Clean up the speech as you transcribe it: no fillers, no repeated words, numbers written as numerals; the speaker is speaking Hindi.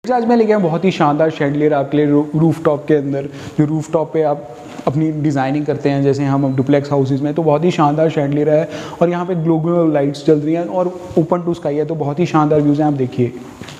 आज मैं लेके आया बहुत ही शानदार शैंडलियर आपके लिए रूफ टॉप के अंदर, जो रूफ टॉप पे आप अपनी डिज़ाइनिंग करते हैं, जैसे हम डुप्लेक्स हाउसेज में, तो बहुत ही शानदार शैंडलियर है। और यहाँ पे ग्लोबल लाइट्स चल रही हैं और ओपन टू स्काई है, तो बहुत ही शानदार व्यूज़ हैं। आप देखिए।